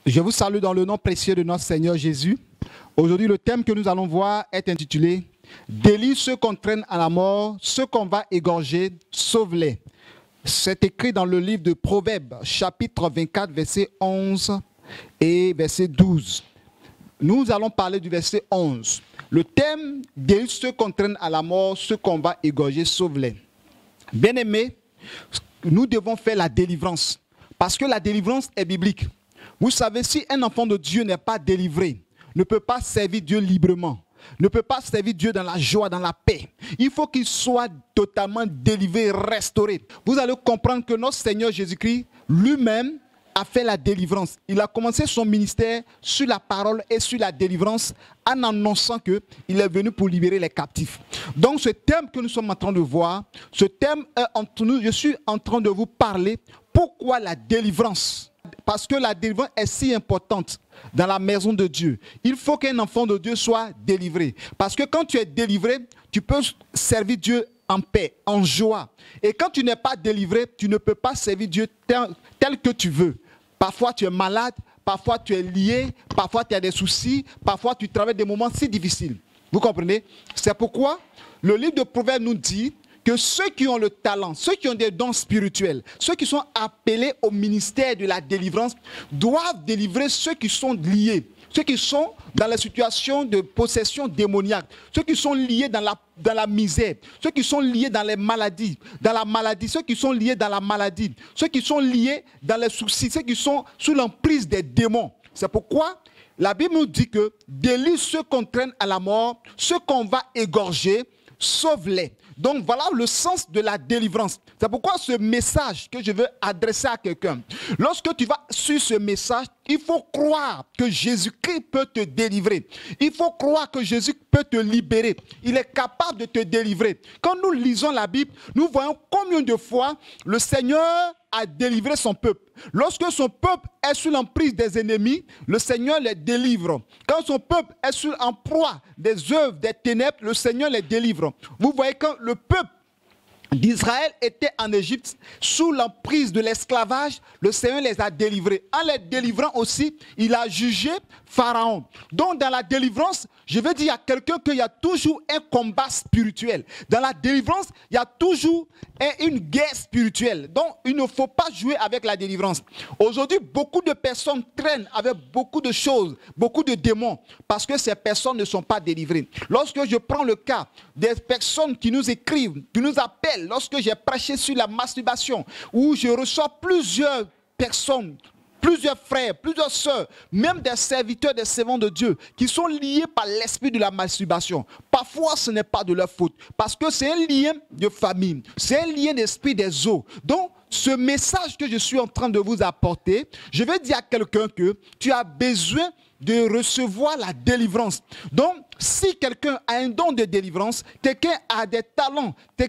Je vous salue dans le nom précieux de notre Seigneur Jésus. Aujourd'hui, le thème que nous allons voir est intitulé « Délie ceux qu'on traîne à la mort, ceux qu'on va égorger, sauve-les ». C'est écrit dans le livre de Proverbes, chapitre 24, verset 11 et verset 12. Nous allons parler du verset 11. Le thème « Délie ceux qu'on traîne à la mort, ceux qu'on va égorger, sauve-les ». Bien-aimés, nous devons faire la délivrance, parce que la délivrance est biblique. Vous savez, si un enfant de Dieu n'est pas délivré, ne peut pas servir Dieu librement, ne peut pas servir Dieu dans la joie, dans la paix. Il faut qu'il soit totalement délivré, restauré. Vous allez comprendre que notre Seigneur Jésus-Christ, lui-même, a fait la délivrance. Il a commencé son ministère sur la parole et sur la délivrance en annonçant qu'il est venu pour libérer les captifs. Donc ce thème que nous sommes en train de voir, ce thème est entre nous, je suis en train de vous parler pourquoi la délivrance. Parce que la délivrance est si importante dans la maison de Dieu. Il faut qu'un enfant de Dieu soit délivré. Parce que quand tu es délivré, tu peux servir Dieu en paix, en joie. Et quand tu n'es pas délivré, tu ne peux pas servir Dieu tel que tu veux. Parfois tu es malade, parfois tu es lié, parfois tu as des soucis, parfois tu traverses des moments si difficiles. Vous comprenez? C'est pourquoi le livre de Proverbes nous dit que ceux qui ont le talent, ceux qui ont des dons spirituels, ceux qui sont appelés au ministère de la délivrance, doivent délivrer ceux qui sont liés, ceux qui sont dans la situation de possession démoniaque, ceux qui sont liés dans la misère, ceux qui sont liés dans les maladies, ceux qui sont liés dans la maladie, ceux qui sont liés dans les soucis, ceux qui sont sous l'emprise des démons. C'est pourquoi la Bible nous dit que délie ceux qu'on traîne à la mort, ceux qu'on va égorger, sauve-les. Donc voilà le sens de la délivrance. C'est pourquoi ce message que je veux adresser à quelqu'un, lorsque tu vas sur ce message, il faut croire que Jésus-Christ peut te délivrer. Il faut croire que Jésus peut te libérer. Il est capable de te délivrer. Quand nous lisons la Bible, nous voyons combien de fois le Seigneur a délivré son peuple. Lorsque son peuple est sous l'emprise des ennemis, le Seigneur les délivre. Quand son peuple est en proie des œuvres des ténèbres, le Seigneur les délivre. Vous voyez, quand le peuple d'Israël était en Égypte, sous l'emprise de l'esclavage, le Seigneur les a délivrés. En les délivrant aussi, il a jugé Pharaon. Donc dans la délivrance, je veux dire à quelqu'un qu'il y a toujours un combat spirituel. Dans la délivrance, il y a toujours une guerre spirituelle. Donc il ne faut pas jouer avec la délivrance. Aujourd'hui, beaucoup de personnes traînent avec beaucoup de choses, beaucoup de démons, parce que ces personnes ne sont pas délivrées. Lorsque je prends le cas des personnes qui nous écrivent, qui nous appellent, lorsque j'ai prêché sur la masturbation, où je reçois plusieurs personnes, plusieurs frères, plusieurs sœurs, même des serviteurs, des servants de Dieu, qui sont liés par l'esprit de la masturbation. Parfois, ce n'est pas de leur faute, parce que c'est un lien de famille, c'est un lien d'esprit des eaux. Donc, ce message que je suis en train de vous apporter, je vais dire à quelqu'un que tu as besoin de recevoir la délivrance. Donc, si quelqu'un a un don de délivrance, quelqu'un a des talents,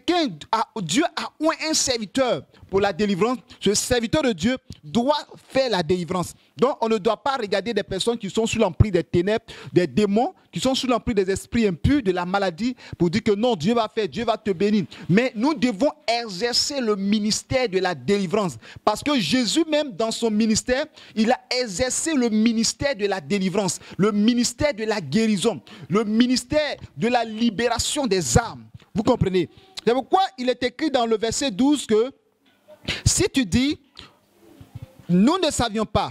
Dieu a un serviteur pour la délivrance, ce serviteur de Dieu doit faire la délivrance. Donc, on ne doit pas regarder des personnes qui sont sous l'emprise des ténèbres, des démons, qui sont sous l'emprise des esprits impurs, de la maladie, pour dire que non, Dieu va faire, Dieu va te bénir. Mais nous devons exercer le ministère de la délivrance. Parce que Jésus même, dans son ministère, il a exercé le ministère de la délivrance, le ministère de la guérison, le ministère de la libération des âmes. Vous comprenez? C'est pourquoi il est écrit dans le verset 12 que si tu dis, nous ne savions pas,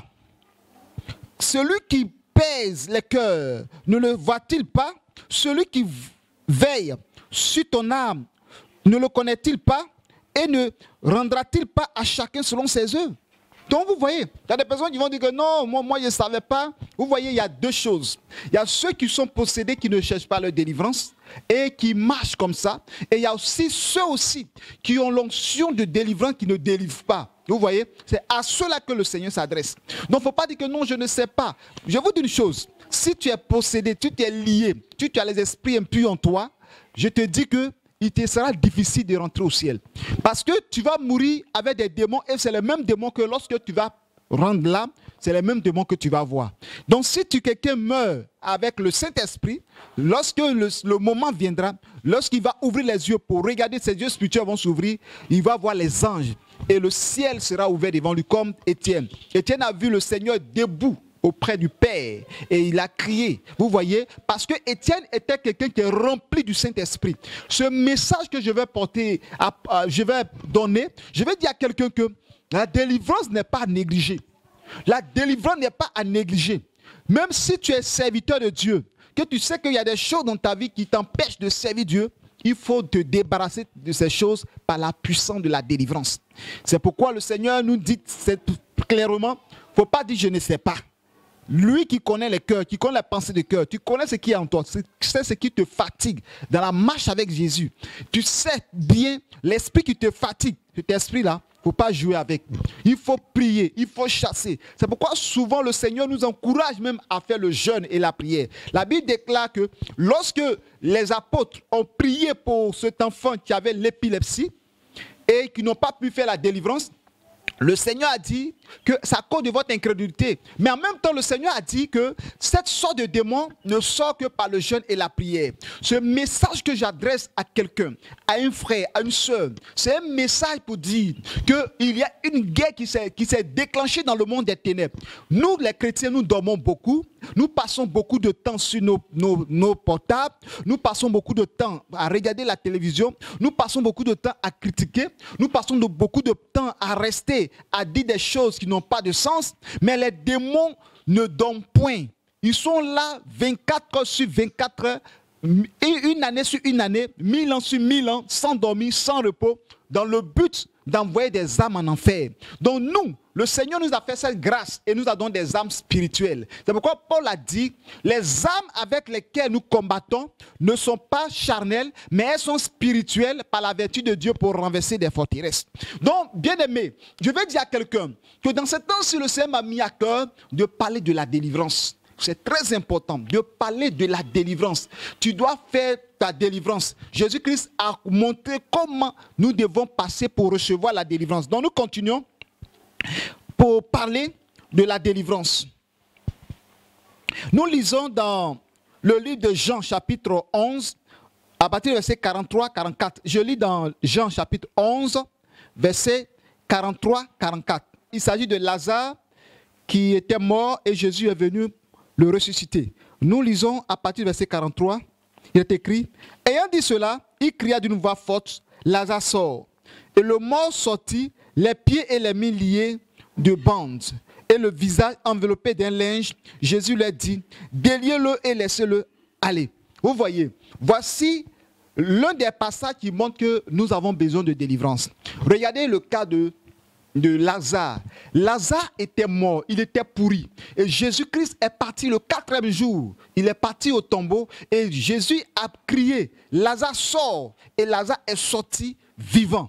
celui qui pèse les cœurs, ne le voit-il pas? Celui qui veille sur ton âme, ne le connaît-il pas? Et ne rendra-t-il pas à chacun selon ses œuvres? Donc vous voyez, il y a des personnes qui vont dire que non, moi je ne savais pas. Vous voyez, il y a deux choses. Il y a ceux qui sont possédés, qui ne cherchent pas leur délivrance et qui marchent comme ça. Et il y a aussi ceux aussi qui ont l'onction de délivrance, qui ne délivrent pas. Vous voyez, c'est à ceux-là que le Seigneur s'adresse. Donc il ne faut pas dire que non, je ne sais pas. Je vous dis une chose, si tu es possédé, tu es lié, tu as les esprits impurs en toi, je te dis que il te sera difficile de rentrer au ciel. Parce que tu vas mourir avec des démons et c'est les mêmes démons que lorsque tu vas rendre l'âme, c'est les mêmes démons que tu vas voir. Donc si quelqu'un meurt avec le Saint-Esprit, lorsque le moment viendra, lorsqu'il va ouvrir les yeux pour regarder, ses yeux spirituels vont s'ouvrir, il va voir les anges et le ciel sera ouvert devant lui comme Étienne. Étienne a vu le Seigneur debout auprès du Père et il a crié. Vous voyez, parce que Étienne était quelqu'un qui est rempli du Saint-Esprit. Ce message que je vais porter, je vais donner, je vais dire à quelqu'un que la délivrance n'est pas à négliger. La délivrance n'est pas à négliger. Même si tu es serviteur de Dieu, que tu sais qu'il y a des choses dans ta vie qui t'empêchent de servir Dieu, il faut te débarrasser de ces choses par la puissance de la délivrance. C'est pourquoi le Seigneur nous dit clairement, il ne faut pas dire je ne sais pas. Lui qui connaît les cœurs, qui connaît les pensées du cœur, tu connais ce qui est en toi, tu sais ce qui te fatigue dans la marche avec Jésus. Tu sais bien l'esprit qui te fatigue, cet esprit-là, il ne faut pas jouer avec. Il faut prier, il faut chasser. C'est pourquoi souvent le Seigneur nous encourage même à faire le jeûne et la prière. La Bible déclare que lorsque les apôtres ont prié pour cet enfant qui avait l'épilepsie et qui n'ont pas pu faire la délivrance, le Seigneur a dit que c'est à cause de votre incrédulité. Mais en même temps, le Seigneur a dit que cette sorte de démon ne sort que par le jeûne et la prière. Ce message que j'adresse à quelqu'un, à un frère, à une soeur, c'est un message pour dire qu'il y a une guerre qui s'est déclenchée dans le monde des ténèbres. Nous, les chrétiens, nous dormons beaucoup. Nous passons beaucoup de temps sur nos portables. Nous passons beaucoup de temps à regarder la télévision. Nous passons beaucoup de temps à critiquer. Nous passons beaucoup de temps à rester, à dire des choses qui n'ont pas de sens. Mais les démons ne dorment point. Ils sont là 24 heures sur 24 heures, une année sur une année, 1000 ans sur 1000 ans, sans dormir, sans repos, dans le but d'envoyer des âmes en enfer. Donc nous, le Seigneur nous a fait cette grâce et nous a donné des âmes spirituelles. C'est pourquoi Paul a dit, les âmes avec lesquelles nous combattons ne sont pas charnelles, mais elles sont spirituelles par la vertu de Dieu pour renverser des forteresses. Donc, bien aimé, je vais dire à quelqu'un que dans ce temps-ci, le Seigneur m'a mis à cœur de parler de la délivrance. C'est très important de parler de la délivrance. Tu dois faire ta délivrance. Jésus-Christ a montré comment nous devons passer pour recevoir la délivrance. Donc nous continuons pour parler de la délivrance. Nous lisons dans le livre de Jean chapitre 11, à partir du verset 43-44. Je lis dans Jean chapitre 11, verset 43-44. Il s'agit de Lazare qui était mort et Jésus est venu le ressusciter. Nous lisons à partir du verset 43, il est écrit, ayant dit cela, il cria d'une voix forte, Lazare sort. Et le mort sortit, les pieds et les mains liés de bandes, et le visage enveloppé d'un linge. Jésus leur dit, déliez-le et laissez-le aller. Vous voyez, voici l'un des passages qui montre que nous avons besoin de délivrance. Regardez le cas de Lazare. Lazare était mort, il était pourri. Et Jésus-Christ est parti le 4e jour. Il est parti au tombeau et Jésus a crié, Lazare sort. Et Lazare est sorti vivant,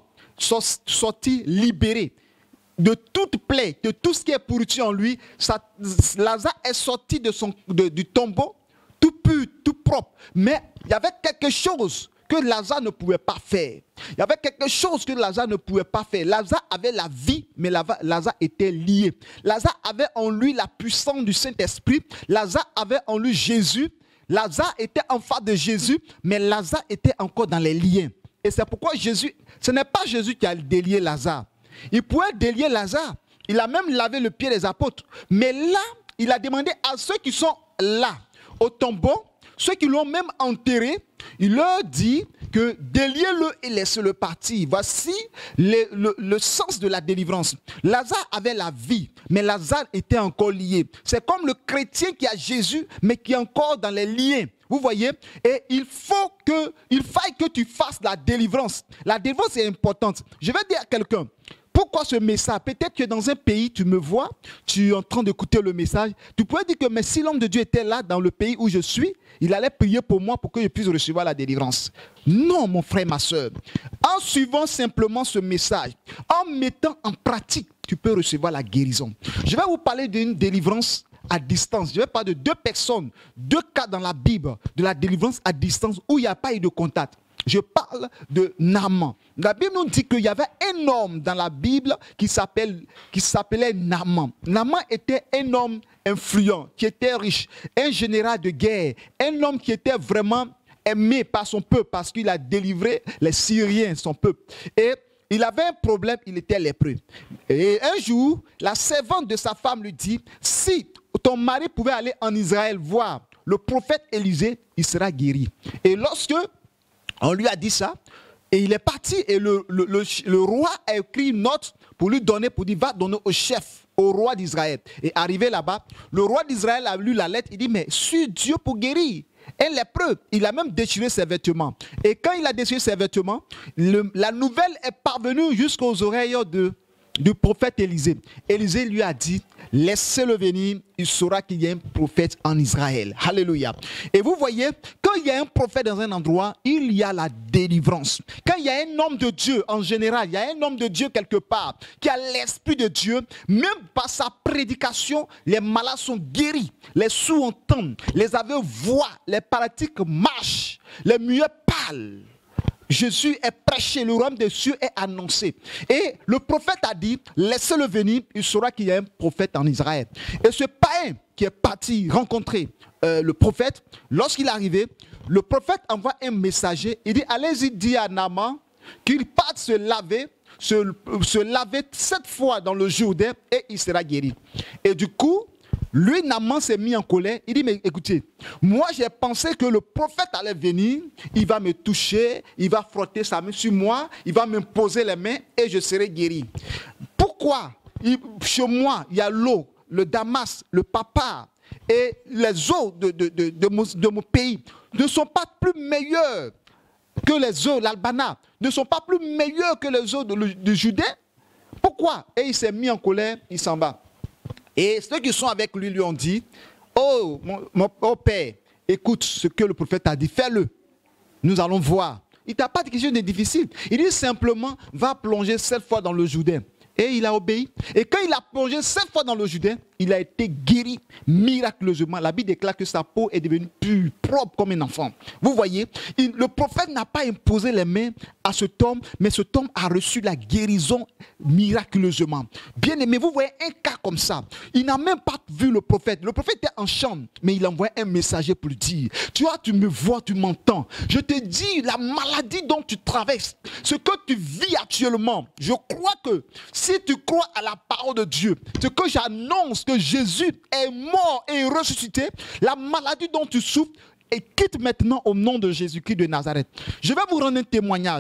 sorti libéré de toute plaie, de tout ce qui est pourriture en lui. Lazare est sorti du tombeau tout pur, tout propre. Mais il y avait quelque chose que Lazare ne pouvait pas faire. Il y avait quelque chose que Lazare ne pouvait pas faire. Lazare avait la vie, mais Lazare était lié. Lazare avait en lui la puissance du Saint-Esprit. Lazare avait en lui Jésus. Lazare était en face de Jésus, mais Lazare était encore dans les liens. Et c'est pourquoi Jésus, ce n'est pas Jésus qui a délié Lazare. Il pouvait délier Lazare. Il a même lavé le pied des apôtres. Mais là, il a demandé à ceux qui sont là, au tombeau, ceux qui l'ont même enterré, il leur dit que déliez-le et laissez-le partir. Voici le sens de la délivrance. Lazare avait la vie, mais Lazare était encore lié. C'est comme le chrétien qui a Jésus, mais qui est encore dans les liens. Vous voyez? Et il faille que tu fasses la délivrance. La délivrance est importante. Je vais dire à quelqu'un, pourquoi ce message? Peut-être que dans un pays, tu me vois, tu es en train d'écouter le message. Tu pourrais dire que mais si l'homme de Dieu était là dans le pays où je suis, il allait prier pour moi pour que je puisse recevoir la délivrance. Non, mon frère, ma soeur. En suivant simplement ce message, en mettant en pratique, tu peux recevoir la guérison. Je vais vous parler d'une délivrance à distance. Je vais parler de 2 personnes, 2 cas dans la Bible de la délivrance à distance où il n'y a pas eu de contact. Je parle de Naaman. La Bible nous dit qu'il y avait un homme dans la Bible qui s'appelait Naaman. Naaman était un homme influent, qui était riche, un général de guerre, un homme qui était vraiment aimé par son peuple parce qu'il a délivré les Syriens, son peuple. Et il avait un problème, il était lépreux. Et un jour, la servante de sa femme lui dit, si ton mari pouvait aller en Israël voir le prophète Élisée, il sera guéri. Et lorsque on lui a dit ça, et il est parti, et le roi a écrit une note pour lui donner, pour dire, va donner au chef, au roi d'Israël. Et arrivé là-bas, le roi d'Israël a lu la lettre, il dit, mais suis Dieu pour guérir. Un lépreux, il a même déchiré ses vêtements. Et quand il a déchiré ses vêtements, la nouvelle est parvenue jusqu'aux oreilles du prophète Élisée. Élisée lui a dit, laissez-le venir, il saura qu'il y a un prophète en Israël. Alléluia. Et vous voyez, quand il y a un prophète dans un endroit, il y a la délivrance. Quand il y a un homme de Dieu, en général, il y a un homme de Dieu quelque part, qui a l'esprit de Dieu, même par sa prédication, les malades sont guéris, les sourds entendent, les aveugles voient, les paralytiques marchent, les muets parlent. Jésus est prêché, le royaume des cieux est annoncé. Et le prophète a dit, laissez-le venir, il saura qu'il y a un prophète en Israël. Et ce païen qui est parti rencontrer le prophète, lorsqu'il est arrivé, le prophète envoie un messager, il dit, allez-y dire à Naaman qu'il parte se laver 7 fois dans le Jourdain et il sera guéri. Et du coup, lui, Naaman s'est mis en colère. Il dit, mais écoutez, moi j'ai pensé que le prophète allait venir, il va me toucher, il va frotter sa main sur moi, il va me poser les mains et je serai guéri. Pourquoi chez moi, il y a l'eau, le damas, le papa et les eaux de mon pays ne sont pas plus meilleures que les eaux, l'Albana, ne sont pas plus meilleures que les eaux de Judée? Pourquoi? Et il s'est mis en colère, il s'en va. Et ceux qui sont avec lui lui ont dit, oh, mon père, écoute ce que le prophète a dit, fais-le. Nous allons voir. Il t'a pas dit quelque chose de difficile. Il dit simplement, va plonger 7 fois dans le Jourdain. Et il a obéi. Et quand il a plongé 7 fois dans le Jourdain, il a été guéri miraculeusement. La Bible déclare que sa peau est devenue pure, propre comme un enfant. Vous voyez, le prophète n'a pas imposé les mains à cet homme, mais cet homme a reçu la guérison miraculeusement. Bien aimé, vous voyez un cas comme ça. Il n'a même pas vu le prophète. Le prophète était en chambre, mais il envoie un messager pour lui dire, tu vois, tu me vois, tu m'entends. Je te dis, la maladie dont tu traverses, ce que tu vis actuellement, je crois que si tu crois à la parole de Dieu, ce que j'annonce que Jésus est mort et ressuscité, la maladie dont tu souffres, et quitte maintenant au nom de Jésus-Christ de Nazareth. Je vais vous rendre un témoignage.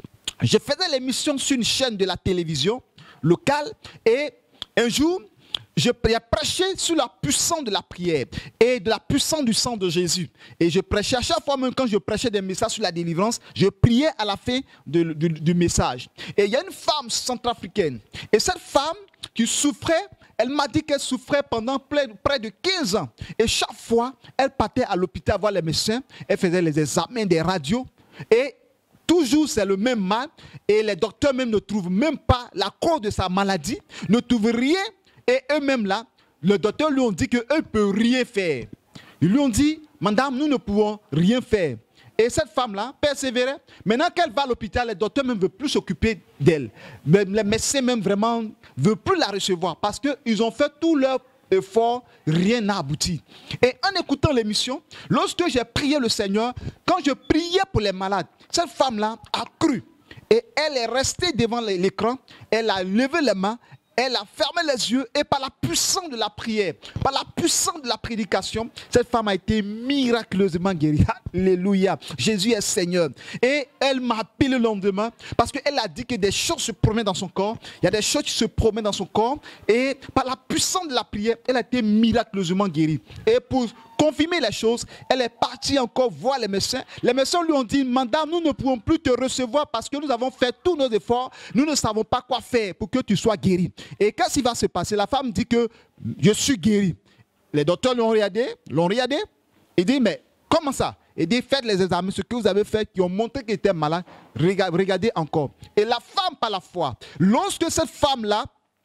Je faisais l'émission sur une chaîne de la télévision locale et un jour, je prêchais sur la puissance de la prière et de la puissance du sang de Jésus. Et je prêchais, à chaque fois même quand je prêchais des messages sur la délivrance, je priais à la fin du message. Et il y a une femme centrafricaine. Et cette femme qui souffrait, elle m'a dit qu'elle souffrait pendant près de 15 ans. Et chaque fois, elle partait à l'hôpital voir les médecins, elle faisait les examens des radios. Et toujours c'est le même mal. Et les docteurs même ne trouvent même pas la cause de sa maladie, ne trouvent rien. Et eux-mêmes là, le docteur lui ont dit qu'eux ne peuvent rien faire. Ils lui ont dit, madame, nous ne pouvons rien faire. Et cette femme-là persévérait. Maintenant qu'elle va à l'hôpital, les docteurs même ne veulent plus s'occuper d'elle. Les médecins même vraiment ne veulent plus la recevoir parce qu'ils ont fait tout leur effort, rien n'a abouti. Et en écoutant l'émission, lorsque j'ai prié le Seigneur, quand je priais pour les malades, cette femme-là a cru. Et elle est restée devant l'écran, elle a levé les mains, elle a fermé les yeux et par la puissance de la prière, par la puissance de la prédication, cette femme a été miraculeusement guérie. Alléluia. Jésus est Seigneur. Et elle m'a appelé le lendemain parce qu'elle a dit que des choses se promènent dans son corps. Il y a des choses qui se promènent dans son corps. Et par la puissance de la prière, elle a été miraculeusement guérie. Et pour confirmer les choses, elle est partie encore voir les médecins. Les médecins lui ont dit, madame, nous ne pouvons plus te recevoir parce que nous avons fait tous nos efforts. Nous ne savons pas quoi faire pour que tu sois guéri. Et qu'est-ce qui va se passer? La femme dit que je suis guéri. Les docteurs l'ont regardé. Il dit, mais comment ça? Il dit, faites les examens, ce que vous avez fait, qui ont montré qu'il était malade. Regardez encore. Et la femme par la foi, lorsque cette femme-là,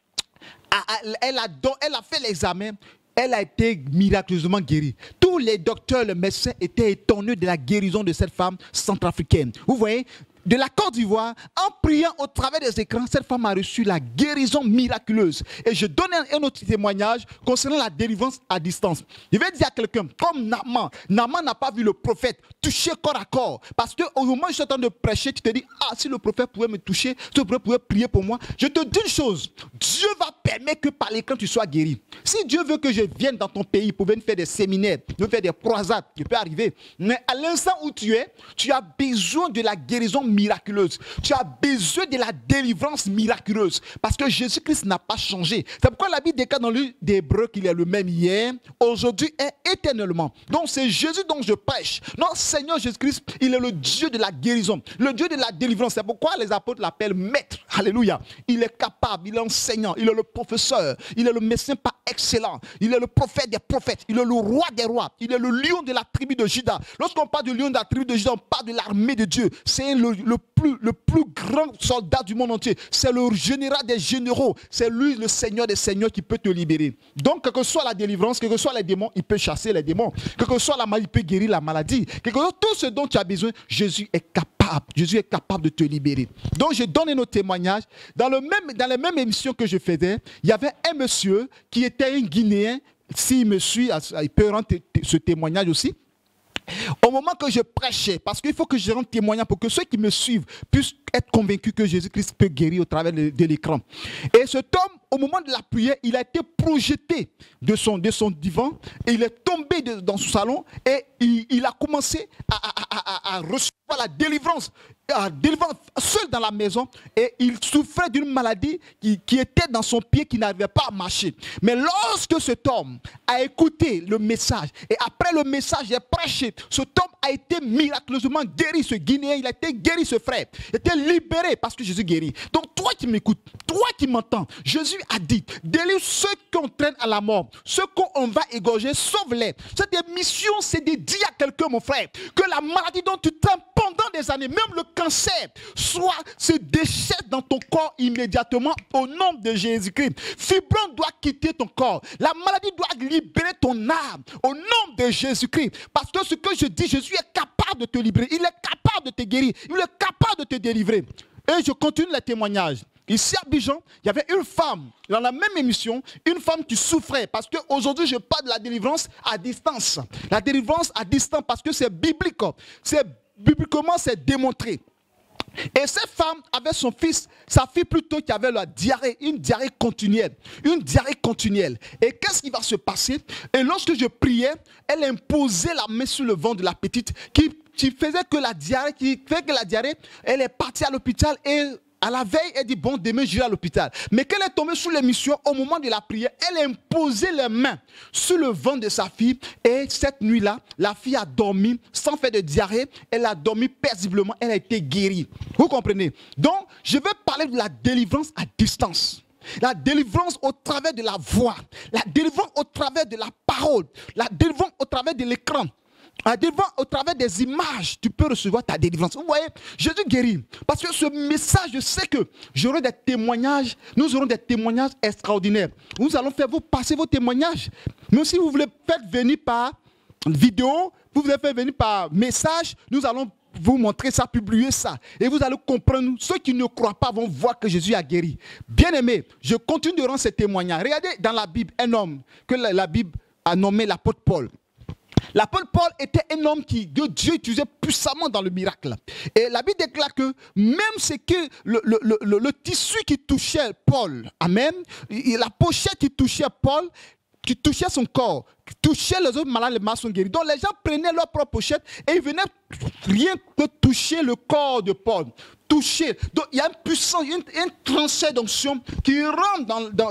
elle a fait l'examen, elle a été miraculeusement guérie. Tous les docteurs, les médecins étaient étonnés de la guérison de cette femme centrafricaine. Vous voyez, de la Côte d'Ivoire, en priant au travers des écrans, cette femme a reçu la guérison miraculeuse. Et je donne un autre témoignage concernant la délivrance à distance. Je vais dire à quelqu'un, comme Naaman n'a pas vu le prophète toucher corps à corps. Parce qu'au moment où je suis en train de prêcher, tu te dis, ah, si le prophète pouvait me toucher, si le prophète pouvait prier pour moi. Je te dis une chose, Dieu va permettre que par l'écran tu sois guéri. Si Dieu veut que je vienne dans ton pays pour venir faire des séminaires, pour faire des croisades, il peut arriver. Mais à l'instant où tu es, tu as besoin de la guérison miraculeuse. Tu as besoin de la délivrance miraculeuse. Parce que Jésus-Christ n'a pas changé. C'est pourquoi la Bible déclare dans le livre des Hébreux qu'il est le même hier, aujourd'hui et éternellement. Donc c'est Jésus dont je prêche. Notre Seigneur Jésus-Christ, il est le Dieu de la guérison, le Dieu de la délivrance. C'est pourquoi les apôtres l'appellent maître. Alléluia. Il est capable, il est enseignant, il est le professeur, il est le médecin par excellence, il est le prophète des prophètes, il est le roi des rois, il est le lion de la tribu de Juda. Lorsqu'on parle du lion de la tribu de Juda, on parle de l'armée de Dieu. C'est le plus grand soldat du monde entier. C'est le général des généraux. C'est lui le Seigneur des seigneurs qui peut te libérer. Donc, quelle que soit la délivrance, quels que soient les démons, il peut chasser les démons. Quelle que soit la maladie, il peut guérir la maladie. Quel que soit tout ce dont tu as besoin, Jésus est capable. Jésus est capable de te libérer. Donc, je donne nos témoignages. Dans les mêmes émissions que je faisais, il y avait un monsieur qui était un Guinéen. S'il me suit, il peut rendre ce témoignage aussi. Au moment que je prêchais, parce qu'il faut que je rende témoignage pour que ceux qui me suivent puissent être convaincus que Jésus-Christ peut guérir au travers de l'écran. Et cet homme, au moment de la prière, il a été projeté de son divan, et il est tombé dans son salon et il a commencé à recevoir la délivrance seul dans la maison, et il souffrait d'une maladie qui était dans son pied, qui n'arrivait pas à marcher. Mais lorsque cet homme a écouté le message, et après le message est prêché, cet homme a été miraculeusement guéri. Ce Guinéen, il a été guéri, ce frère. Il a été libéré parce que Jésus guérit. Donc toi qui m'écoutes, toi qui m'entends, Jésus a dit, délivre ceux qu'on traîne à la mort, ceux qu'on va égorger, sauve-les. Cette émission, c'est de dire à quelqu'un, mon frère, que la maladie dont tu traînes pendant des années, même le cancer, soit se déchète dans ton corps immédiatement au nom de Jésus-Christ. Fibrome doit quitter ton corps. La maladie doit libérer ton âme au nom de Jésus-Christ. Parce que ce que je dis, Jésus est capable de te libérer. Il est capable de te guérir. Il est capable de te délivrer. Et je continue le témoignage. Ici à Abidjan, il y avait une femme, dans la même émission, une femme qui souffrait. Parce qu'aujourd'hui, je parle de la délivrance à distance. La délivrance à distance, parce que c'est biblique. Bibliquement, c'est démontré. Et cette femme avait son fils, sa fille plutôt, qui avait la diarrhée, une diarrhée continuelle. Une diarrhée continuelle. Et qu'est-ce qui va se passer? Et lorsque je priais, elle imposait la main sur le ventre de la petite, qui faisait que la diarrhée, elle est partie à l'hôpital, et à la veille, elle dit, bon, demain, j'irai à l'hôpital. Mais quand elle est tombée sous l'émission, au moment de la prière, elle imposait les mains sur le ventre de sa fille. Et cette nuit-là, la fille a dormi sans faire de diarrhée. Elle a dormi paisiblement. Elle a été guérie. Vous comprenez? Donc, je vais parler de la délivrance à distance. La délivrance au travers de la voix. La délivrance au travers de la parole. La délivrance au travers de l'écran. Au travers des images, tu peux recevoir ta délivrance. Vous voyez, Jésus guérit. Parce que ce message, je sais que j'aurai des témoignages. Nous aurons des témoignages extraordinaires. Nous allons faire vous passer vos témoignages. Mais si vous voulez faire venir par vidéo, vous voulez faire venir par message, nous allons vous montrer ça, publier ça. Et vous allez comprendre. Ceux qui ne croient pas vont voir que Jésus a guéri. Bien aimé, je continue de rendre ces témoignages. Regardez dans la Bible, un homme que la Bible a nommé l'apôtre Paul. L'apôtre Paul était un homme que Dieu utilisait puissamment dans le miracle. Et la Bible déclare que même ce que le tissu qui touchait Paul, amen, la pochette qui touchait Paul, qui touchait son corps, qui touchait les autres malades, les malades sont guéris. Donc les gens prenaient leur propre pochette et ils venaient rien que toucher le corps de Paul. Toucher. Donc il y a une puissance, un transfert d'onction qui rentre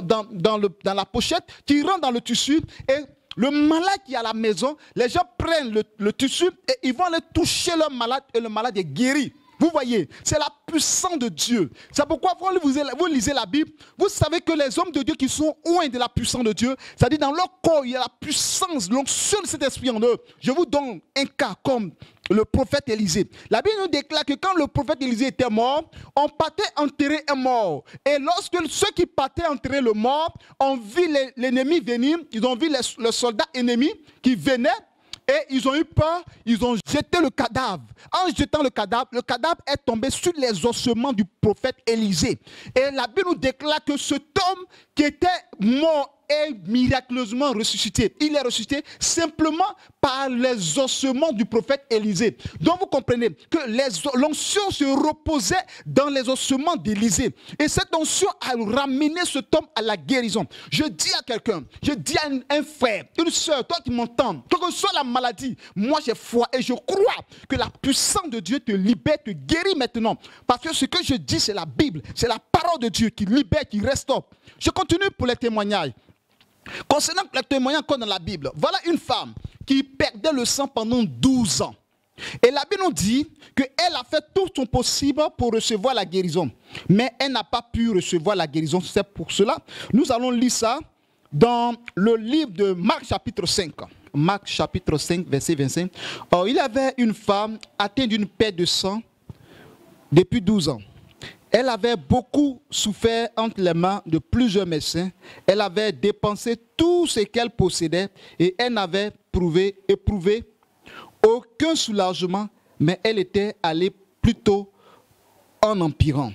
dans la pochette, qui rentre dans le tissu, et le malade qui est à la maison, les gens prennent le tissu et ils vont aller toucher leur malade et le malade est guéri. Vous voyez, c'est la puissance de Dieu. C'est pourquoi quand vous lisez la Bible, vous savez que les hommes de Dieu qui sont loin de la puissance de Dieu, c'est-à-dire dans leur corps, il y a la puissance, l'onction de cet esprit en eux. Je vous donne un cas comme le prophète Élisée. La Bible nous déclare que quand le prophète Élisée était mort, on partait enterrer un mort. Et lorsque ceux qui partaient enterrer le mort ont vu l'ennemi venir, ils ont vu les soldats ennemis qui venaient, Et ils ont eu peur, ils ont jeté le cadavre. En jetant le cadavre est tombé sur les ossements du prophète Élisée. Et la Bible nous déclare que cet homme qui était mort est miraculeusement ressuscité. Il est ressuscité simplement par les ossements du prophète Élisée. Donc vous comprenez que l'onction se reposait dans les ossements d'Élisée. Et cette onction a ramené cet homme à la guérison. Je dis à quelqu'un, je dis à un frère, une soeur, toi qui m'entends, quelle que soit la maladie, moi j'ai foi et je crois que la puissance de Dieu te libère, te guérit maintenant. Parce que ce que je dis, c'est la Bible, c'est la parole de Dieu qui libère, qui restaure. Je continue pour les témoignages. Concernant le témoignage qu'on a dans la Bible, voilà une femme qui perdait le sang pendant 12 ans. Et la Bible nous dit qu'elle a fait tout son possible pour recevoir la guérison. Mais elle n'a pas pu recevoir la guérison. C'est pour cela, nous allons lire ça dans le livre de Marc chapitre 5. Marc chapitre 5, verset 25. Or, il y avait une femme atteinte d'une perte de sang depuis 12 ans. Elle avait beaucoup souffert entre les mains de plusieurs médecins. Elle avait dépensé tout ce qu'elle possédait et elle n'avait éprouvé aucun soulagement, mais elle était allée plutôt en empirant.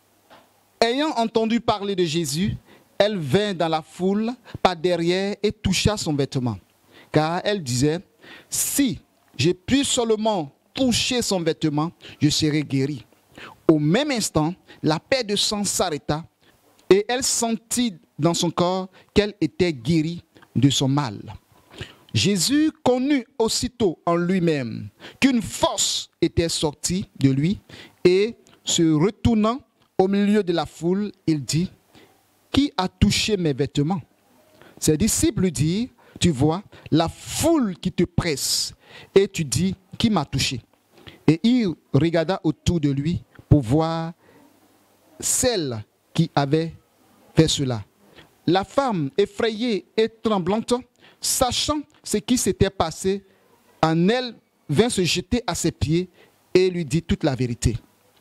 Ayant entendu parler de Jésus, elle vint dans la foule par derrière et toucha son vêtement. Car elle disait, si je puis seulement toucher son vêtement, je serai guérie. Au même instant, la perte de sang s'arrêta et elle sentit dans son corps qu'elle était guérie de son mal. Jésus connut aussitôt en lui-même qu'une force était sortie de lui et se retournant au milieu de la foule, il dit, « Qui a touché mes vêtements ?» Ses disciples lui dirent, « Tu vois, la foule qui te presse et tu dis, qui m'a touché ?» Et il regarda autour de lui pour voir celle qui avait fait cela. La femme, effrayée et tremblante, sachant ce qui s'était passé, en elle vint se jeter à ses pieds et lui dit toute la vérité.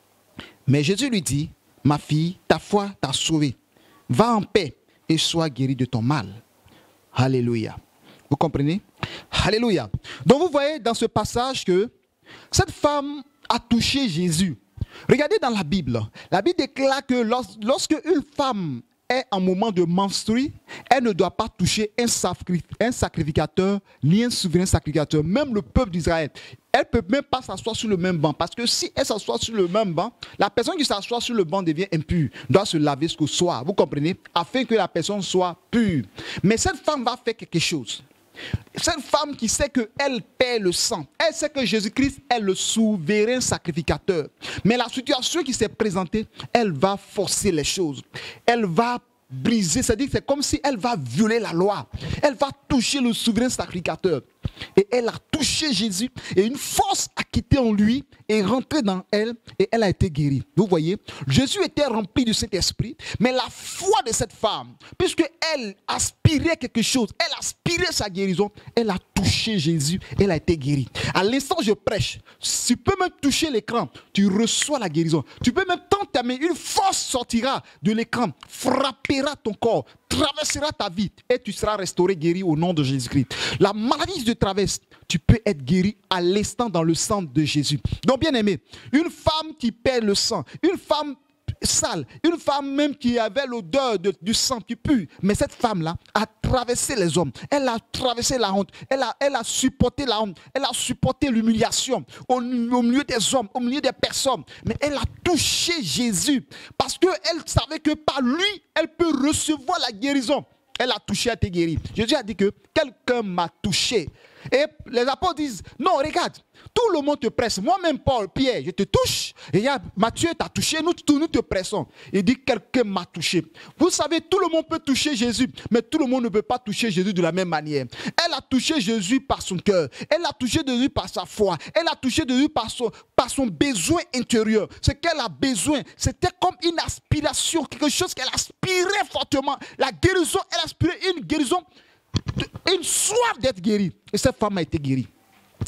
Mais Jésus lui dit, « Ma fille, ta foi t'a sauvée. Va en paix et sois guérie de ton mal. » Alléluia. Vous comprenez? Alléluia. Donc vous voyez dans ce passage que cette femme a touché Jésus. Regardez dans la Bible déclare que lorsque une femme est en moment de menstruer, elle ne doit pas toucher un sacrificateur ni un souverain sacrificateur, même le peuple d'Israël. Elle ne peut même pas s'asseoir sur le même banc, parce que si elle s'assoit sur le même banc, la personne qui s'assoit sur le banc devient impure, doit se laver jusqu'au soir, vous comprenez, afin que la personne soit pure. Mais cette femme va faire quelque chose. Cette femme qui sait qu'elle paie le sang, elle sait que Jésus-Christ est le souverain sacrificateur. Mais la situation qui s'est présentée, elle va forcer les choses. Elle va briser, c'est-à-dire que c'est comme si elle va violer la loi. Elle va toucher le souverain sacrificateur. Et elle a touché Jésus et une force a quitté en lui et rentré dans elle et elle a été guérie. Vous voyez, Jésus était rempli de cet esprit, mais la foi de cette femme, puisque elle aspirait quelque chose, elle aspirait sa guérison, elle a touché Jésus, elle a été guérie. À l'instant où je prêche, tu peux même toucher l'écran, tu reçois la guérison. Tu peux même t'entamer, une force sortira de l'écran, frappera ton corps, traversera ta vie et tu seras restauré, guéri au nom de Jésus-Christ. La maladie de traverse, tu peux être guéri à l'instant dans le sang de Jésus. Donc bien aimé, une femme qui perd le sang, une femme sale, une femme même qui avait l'odeur du sang qui pue, mais cette femme-là a traversé les hommes, elle a traversé la honte, elle a supporté la honte, elle a supporté l'humiliation au milieu des hommes, au milieu des personnes, mais elle a touché Jésus parce qu'elle savait que par lui, elle peut recevoir la guérison. Elle a touché, elle a été guérie. Jésus a dit que quelqu'un m'a touché. Et les apôtres disent, non, regarde, tout le monde te presse. Moi-même, Paul, Pierre, je te touche. Et il y a Matthieu t'a touché, nous te pressons. Il dit, quelqu'un m'a touché. Vous savez, tout le monde peut toucher Jésus, mais tout le monde ne peut pas toucher Jésus de la même manière. Elle a touché Jésus par son cœur. Elle a touché Jésus par sa foi. Elle a touché Jésus par son besoin intérieur. Ce qu'elle a besoin, c'était comme une aspiration, quelque chose qu'elle aspirait fortement. La guérison, elle aspirait une guérison, une soif d'être guérie. Et cette femme a été guérie.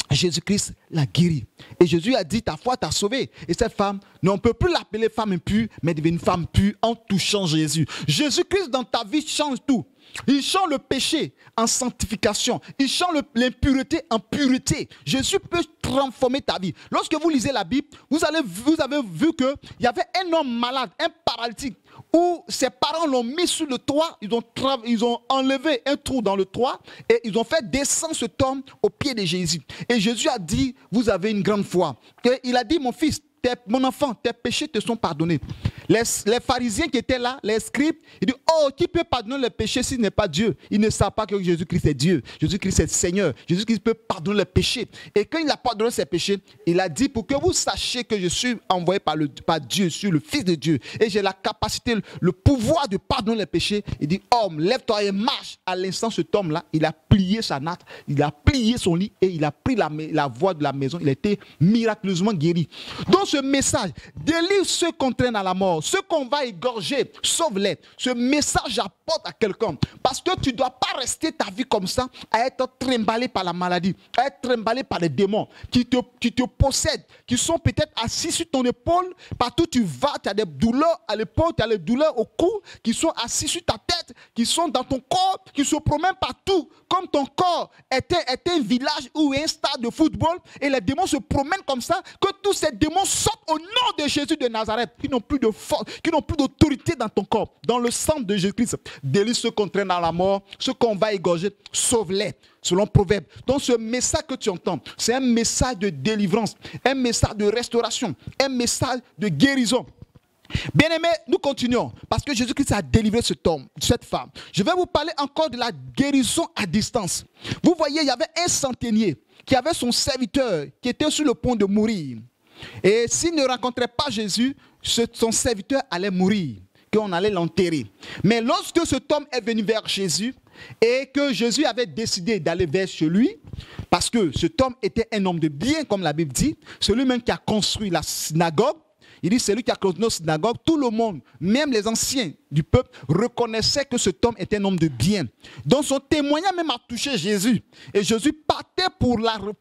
Jésus-Christ l'a guéri. Et Jésus a dit, ta foi t'a sauvé. Et cette femme, on ne peut plus l'appeler femme impure, mais devient une femme pure en touchant Jésus. Jésus-Christ dans ta vie change tout. Il change le péché en sanctification. Il change l'impureté en pureté. Jésus peut transformer ta vie. Lorsque vous lisez la Bible, vous avez vu qu'il y avait un homme malade, un paralytique, où ses parents l'ont mis sur le toit. Ils ont enlevé un trou dans le toit et ils ont fait descendre cet homme au pied de Jésus. Et Jésus a dit, vous avez une grande foi. Et il a dit, mon fils, mon enfant, tes péchés te sont pardonnés. Les pharisiens qui étaient là, les scribes, ils disent, oh, qui peut pardonner les péchés s'il n'est pas Dieu? Ils ne savent pas que Jésus-Christ est Dieu. Jésus-Christ est Seigneur. Jésus-Christ peut pardonner les péchés. Et quand il a pardonné ses péchés, il a dit, pour que vous sachiez que je suis envoyé par Dieu, je suis le Fils de Dieu. Et j'ai la capacité, le pouvoir de pardonner les péchés. Il dit, homme, lève-toi et marche. À l'instant, cet homme-là, il a plié sa natte, il a plié son lit et il a pris la voie de la maison. Il a été miraculeusement guéri. Donc ce message, délivre ceux qu'on traîne à la mort. Ceux qu'on va égorger, sauve-les. Ce message apporte à quelqu'un. Parce que tu ne dois pas rester ta vie comme ça, à être trimballé par la maladie, à être trimballé par les démons qui te possèdent, qui sont peut-être assis sur ton épaule. Partout où tu vas, tu as des douleurs à l'épaule, tu as des douleurs au cou, qui sont assis sur ta tête, qui sont dans ton corps, qui se promènent partout. Comme ton corps était un village ou un stade de football, et les démons se promènent comme ça, que tous ces démons sortent au nom de Jésus de Nazareth, qui n'ont plus de force, qui n'ont plus d'autorité dans ton corps, dans le sang de Jésus-Christ. Délivre ceux qu'on traîne dans la mort, ceux qu'on va égorger, sauve-les, selon Proverbe. Donc ce message que tu entends, c'est un message de délivrance, un message de restauration, un message de guérison. Bien-aimés, nous continuons, parce que Jésus-Christ a délivré cet homme, cette femme. Je vais vous parler encore de la guérison à distance. Vous voyez, il y avait un centenier qui avait son serviteur qui était sur le point de mourir. Et s'il ne rencontrait pas Jésus, son serviteur allait mourir, qu'on allait l'enterrer. Mais lorsque cet homme est venu vers Jésus et que Jésus avait décidé d'aller vers chez lui, parce que cet homme était un homme de bien, comme la Bible dit, celui même qui a construit la synagogue, il dit, c'est lui qui a construit notre synagogue. Tout le monde, même les anciens du peuple, reconnaissaient que cet homme était un homme de bien. Donc son témoignage même a touché Jésus. Et Jésus partait pour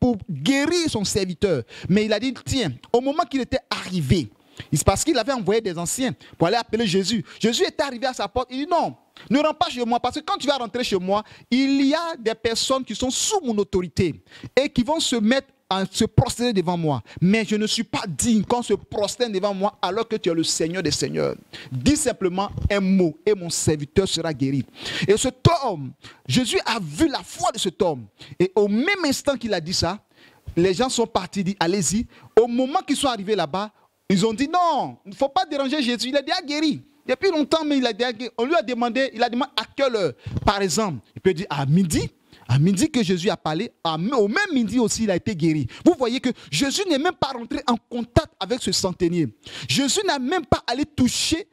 guérir son serviteur. Mais il a dit, tiens, au moment qu'il était arrivé, c'est parce qu'il avait envoyé des anciens pour aller appeler Jésus. Jésus était arrivé à sa porte. Il dit, non, ne rentre pas chez moi, parce que quand tu vas rentrer chez moi, il y a des personnes qui sont sous mon autorité et qui vont se mettre à se prosterner devant moi. Mais je ne suis pas digne qu'on se prosterne devant moi alors que tu es le Seigneur des Seigneurs. Dis simplement un mot et mon serviteur sera guéri. Et cet homme, Jésus a vu la foi de cet homme. Et au même instant qu'il a dit ça, les gens sont partis, dit allez-y. Au moment qu'ils sont arrivés là-bas, ils ont dit non, il ne faut pas déranger Jésus, il est déjà guéri. Depuis longtemps, mais on lui a demandé, à quelle heure. Par exemple, il peut dire à midi. À midi que Jésus a parlé, au même midi aussi, il a été guéri. Vous voyez que Jésus n'est même pas rentré en contact avec ce centenier. Jésus n'a même pas allé toucher,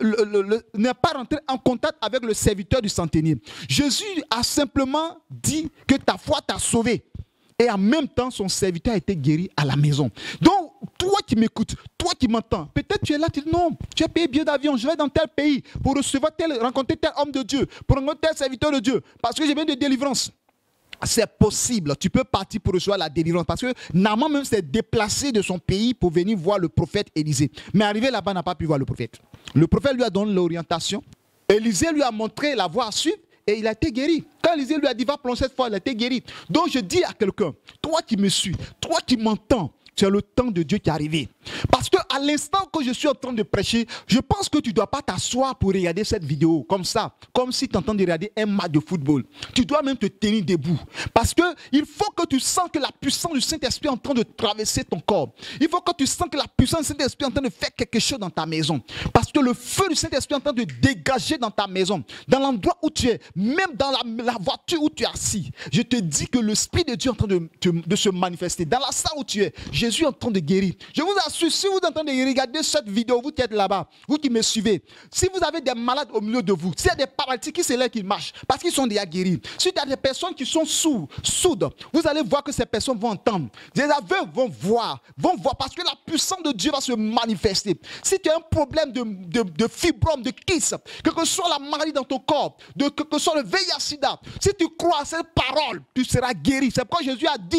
n'a pas rentré en contact avec le serviteur du centenier. Jésus a simplement dit que ta foi t'a sauvé. Et en même temps, son serviteur a été guéri à la maison. Donc, toi qui m'écoutes, toi qui m'entends, peut-être tu es là, tu dis non, tu as payé billet d'avion, je vais dans tel pays pour rencontrer tel homme de Dieu, pour rencontrer tel serviteur de Dieu, parce que j'ai besoin de délivrance. C'est possible, tu peux partir pour recevoir la délivrance, parce que Naaman même s'est déplacé de son pays pour venir voir le prophète Élisée. Mais arrivé là-bas, n'a pas pu voir le prophète. Le prophète lui a donné l'orientation, Élisée lui a montré la voie à suivre, et il a été guéri. Quand Élisée lui a dit, va plonger cette fois, il a été guéri. Donc je dis à quelqu'un, toi qui me suis, toi qui m'entends, c'est le temps de Dieu qui est arrivé. Parce qu'à l'instant que je suis en train de prêcher, je pense que tu ne dois pas t'asseoir pour regarder cette vidéo comme ça, comme si tu es en train de regarder un match de football. Tu dois même te tenir debout. Parce qu'il faut que tu sens que la puissance du Saint-Esprit est en train de traverser ton corps. Il faut que tu sens que la puissance du Saint-Esprit est en train de faire quelque chose dans ta maison. Parce que le feu du Saint-Esprit est en train de dégager dans ta maison, dans l'endroit où tu es, même dans la voiture où tu es assis. Je te dis que l'Esprit de Dieu est en train de se manifester. Dans la salle où tu es, Jésus est en train de guérir. Je vous assure, si vous êtes en train de regarder cette vidéo, vous qui êtes là-bas, vous qui me suivez, si vous avez des malades au milieu de vous, s'il y a des paralytiques qui se lèvent, qui marchent, parce qu'ils sont déjà guéris. Si il y a des personnes qui sont sourdes, vous allez voir que ces personnes vont entendre. Les aveugles vont voir, parce que la puissance de Dieu va se manifester. Si tu as un problème de fibrome, de kyste, que soit la maladie dans ton corps, que soit le VIH-Sida, si tu crois à cette parole, tu seras guéri. C'est pourquoi Jésus a dit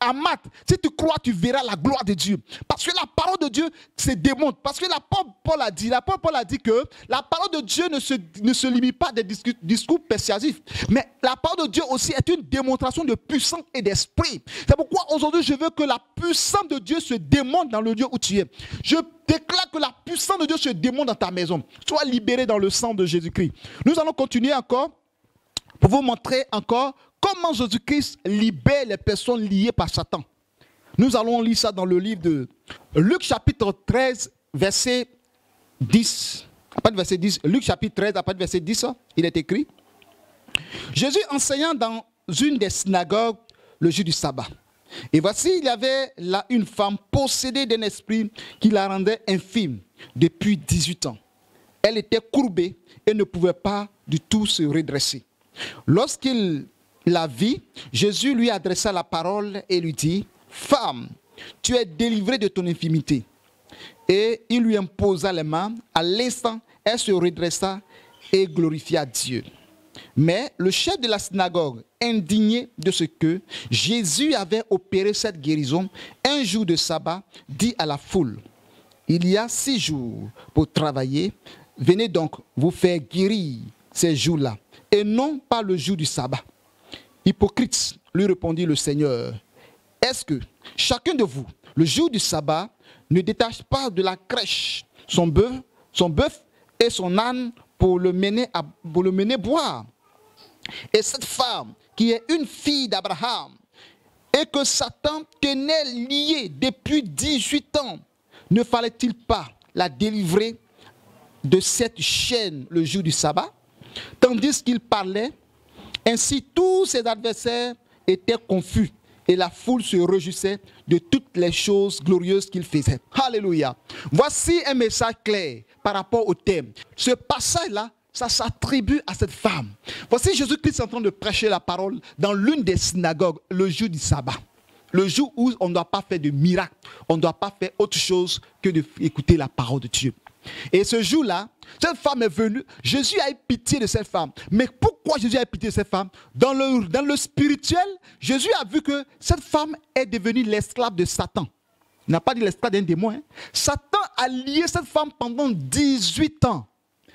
Amat, si tu crois, tu verras la gloire de Dieu. Parce que la parole de Dieu se démontre. Parce que l'apôtre Paul a dit que la parole de Dieu ne se limite pas à des discours persuasifs. Mais la parole de Dieu aussi est une démonstration de puissance et d'esprit. C'est pourquoi aujourd'hui je veux que la puissance de Dieu se démontre dans le lieu où tu es. Je déclare que la puissance de Dieu se démontre dans ta maison. Sois libéré dans le sang de Jésus-Christ. Nous allons continuer encore pour vous montrer encore comment Jésus-Christ libère les personnes liées par Satan. Nous allons lire ça dans le livre de Luc chapitre 13, verset 10. Après le verset 10, Luc chapitre 13, après le verset 10, il est écrit. Jésus enseignant dans une des synagogues le jour du sabbat. Et voici, il y avait là une femme possédée d'un esprit qui la rendait infime depuis 18 ans. Elle était courbée et ne pouvait pas du tout se redresser. Lorsqu'il la vit, Jésus lui adressa la parole et lui dit, « Femme, tu es délivrée de ton infimité. » Et il lui imposa les mains. À l'instant, elle se redressa et glorifia Dieu. Mais le chef de la synagogue, indigné de ce que Jésus avait opéré cette guérison, un jour de sabbat, dit à la foule, « Il y a 6 jours pour travailler, venez donc vous faire guérir ces jours-là, et non pas le jour du sabbat. » Hypocrite, lui répondit le Seigneur, est-ce que chacun de vous, le jour du sabbat, ne détache pas de la crèche son bœuf et son âne pour le mener boire? Et cette femme, qui est une fille d'Abraham, et que Satan tenait liée depuis 18 ans, ne fallait-il pas la délivrer de cette chaîne le jour du sabbat? Tandis qu'il parlait, ainsi tous ses adversaires étaient confus et la foule se réjouissait de toutes les choses glorieuses qu'il faisait. Alléluia. Voici un message clair par rapport au thème. Ce passage-là, ça s'attribue à cette femme. Voici Jésus-Christ en train de prêcher la parole dans l'une des synagogues le jour du sabbat. Le jour où on ne doit pas faire de miracle, on ne doit pas faire autre chose que d'écouter la parole de Dieu. Et ce jour-là, cette femme est venue, Jésus a eu pitié de cette femme. Mais pourquoi Jésus a eu pitié de cette femme? Dans le spirituel, Jésus a vu que cette femme est devenue l'esclave de Satan. Il n'a pas dit l'esclave d'un démon. Hein. Satan a lié cette femme pendant 18 ans.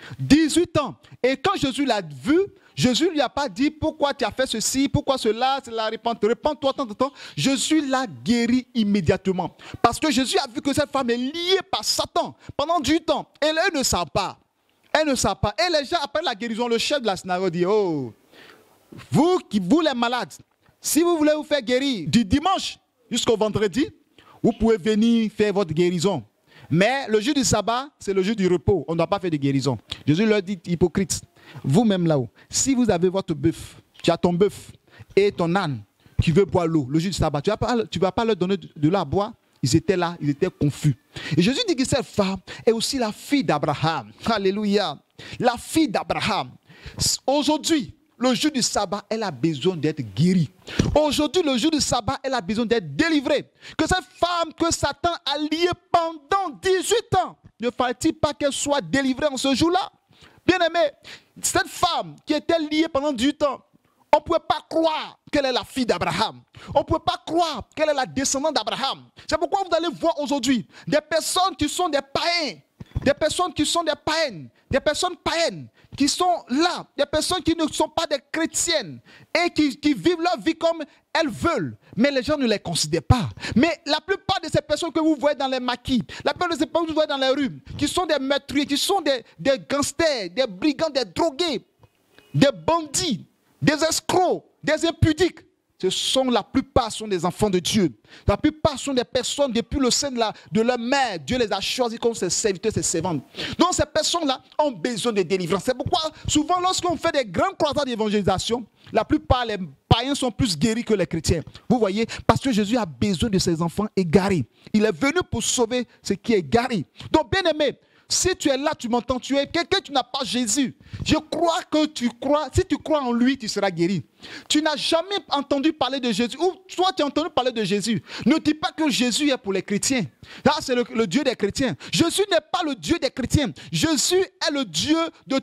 18 ans. Et quand Jésus l'a vue, Jésus ne lui a pas dit pourquoi tu as fait ceci, pourquoi cela, c'est la répands-toi, tant. Jésus l'a guéri immédiatement. Parce que Jésus a vu que cette femme est liée par Satan pendant 18 ans. Et elle ne sait pas. Elle ne sait pas. Et les gens, après la guérison, le chef de la synagogue dit, oh, vous les malades, si vous voulez vous faire guérir du dimanche jusqu'au vendredi, vous pouvez venir faire votre guérison. Mais le jour du sabbat, c'est le jour du repos. On ne doit pas faire de guérison. Jésus leur dit, hypocrite, vous-même là-haut, si vous avez votre bœuf, tu as ton bœuf et ton âne qui veut boire l'eau, le jour du sabbat, tu ne vas pas leur donner de l'eau à boire. Ils étaient là, ils étaient confus. Et Jésus dit que cette femme est aussi la fille d'Abraham. Alléluia. La fille d'Abraham. Aujourd'hui, le jour du sabbat, elle a besoin d'être guérie. Aujourd'hui, le jour du sabbat, elle a besoin d'être délivrée. Que cette femme que Satan a liée pendant 18 ans, ne fallait-il pas qu'elle soit délivrée en ce jour-là? Bien aimé, cette femme qui était liée pendant 18 ans, on ne pouvait pas croire qu'elle est la fille d'Abraham. On ne pouvait pas croire qu'elle est la descendante d'Abraham. C'est pourquoi vous allez voir aujourd'hui des personnes qui sont des païens, des personnes qui sont des païennes, des personnes païennes qui sont là, des personnes qui ne sont pas des chrétiennes et qui vivent leur vie comme elles veulent. Mais les gens ne les considèrent pas. Mais la plupart de ces personnes que vous voyez dans les maquis, la plupart de ces personnes que vous voyez dans les rues, qui sont des meurtriers, qui sont des gangsters, des brigands, des drogués, des bandits, des escrocs, des impudiques, la plupart sont des enfants de Dieu. La plupart sont des personnes depuis le sein de leur mère. Dieu les a choisis comme ses serviteurs, ses servantes. Donc ces personnes-là ont besoin de délivrance. C'est pourquoi souvent lorsqu'on fait des grandes croisades d'évangélisation, la plupart les païens sont plus guéris que les chrétiens. Vous voyez, parce que Jésus a besoin de ses enfants égarés. Il est venu pour sauver ce qui est égaré. Donc bien aimé, si tu es là, tu m'entends, tu es quelqu'un qui n'a pas Jésus. Je crois que tu crois, si tu crois en lui, tu seras guéri. Tu n'as jamais entendu parler de Jésus, ou toi tu as entendu parler de Jésus. Ne dis pas que Jésus est pour les chrétiens. Là, c'est le Dieu des chrétiens. Jésus n'est pas le Dieu des chrétiens. Jésus est le Dieu de toute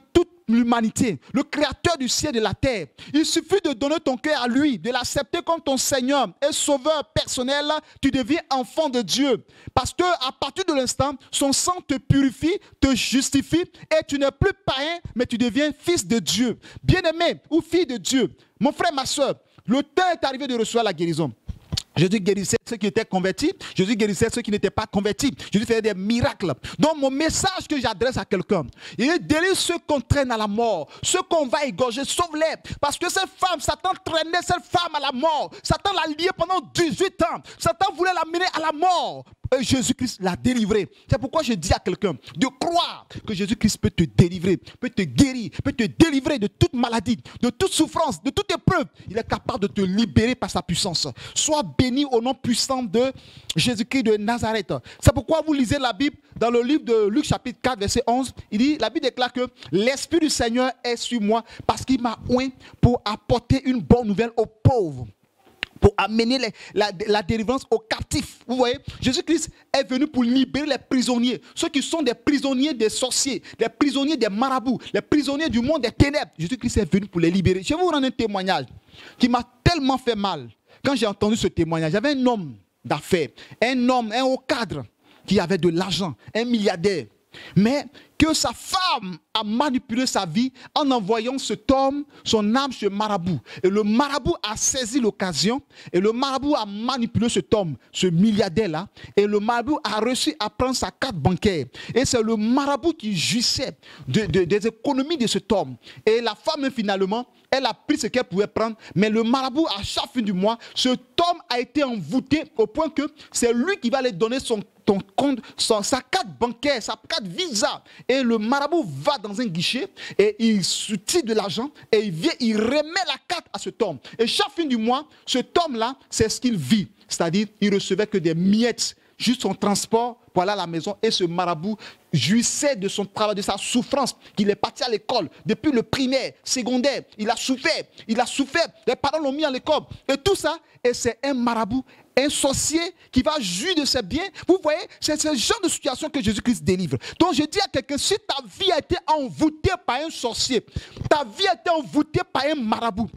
l'humanité, le créateur du ciel et de la terre. Il suffit de donner ton cœur à lui, de l'accepter comme ton Seigneur et sauveur personnel, tu deviens enfant de Dieu. Parce que à partir de l'instant, son sang te purifie, te justifie et tu n'es plus païen, mais tu deviens fils de Dieu. Bien-aimé ou fille de Dieu, mon frère, ma soeur, le temps est arrivé de recevoir la guérison. Jésus guérissait ceux qui étaient convertis. Jésus guérissait ceux qui n'étaient pas convertis. Jésus faisait des miracles. Donc mon message que j'adresse à quelqu'un, il est délivre ceux qu'on traîne à la mort, ceux qu'on va égorger, sauve-les. Parce que cette femme, Satan traînait cette femme à la mort. Satan l'a liée pendant 18 ans. Satan voulait l'amener à la mort. Et Jésus-Christ l'a délivré. C'est pourquoi je dis à quelqu'un de croire que Jésus-Christ peut te délivrer, peut te guérir, peut te délivrer de toute maladie, de toute souffrance, de toute épreuve. Il est capable de te libérer par sa puissance. Sois béni au nom puissant de Jésus-Christ de Nazareth. C'est pourquoi vous lisez la Bible dans le livre de Luc chapitre 4 verset 11. Il dit, la Bible déclare que l'Esprit du Seigneur est sur moi parce qu'il m'a oint pour apporter une bonne nouvelle aux pauvres, pour amener la délivrance aux captifs. Vous voyez, Jésus-Christ est venu pour libérer les prisonniers, ceux qui sont des prisonniers des sorciers, des prisonniers des marabouts, les prisonniers du monde des ténèbres. Jésus-Christ est venu pour les libérer. Je vais vous rendre un témoignage qui m'a tellement fait mal. Quand j'ai entendu ce témoignage, j'avais un homme d'affaires, un homme, un haut cadre qui avait de l'argent, un milliardaire, mais que sa femme a manipulé sa vie en envoyant cet homme, son âme, ce marabout. Et le marabout a saisi l'occasion et le marabout a manipulé cet homme, ce milliardaire-là. Et le marabout a réussi à prendre sa carte bancaire. Et c'est le marabout qui jouissait des économies de cet homme. Et la femme, finalement, elle a pris ce qu'elle pouvait prendre. Mais le marabout, à chaque fin du mois, cet homme a été envoûté au point que c'est lui qui va lui donner ton compte, sa carte bancaire, sa carte Visa. Et le marabout va dans un guichet et il soutient de l'argent et il vient, il remet la carte à cet homme. Et chaque fin du mois, cet homme-là, c'est ce qu'il vit. C'est-à-dire, il recevait que des miettes, juste son transport pour aller à la maison. Et ce marabout jouissait de son travail, de sa souffrance. Il est parti à l'école depuis le primaire, secondaire. Il a souffert. Les parents l'ont mis à l'école. Et tout ça, et c'est un marabout, un sorcier qui va jouir de ses biens. Vous voyez, c'est ce genre de situation que Jésus-Christ délivre. Donc je dis à quelqu'un, si ta vie a été envoûtée par un sorcier, ta vie a été envoûtée par un marabout,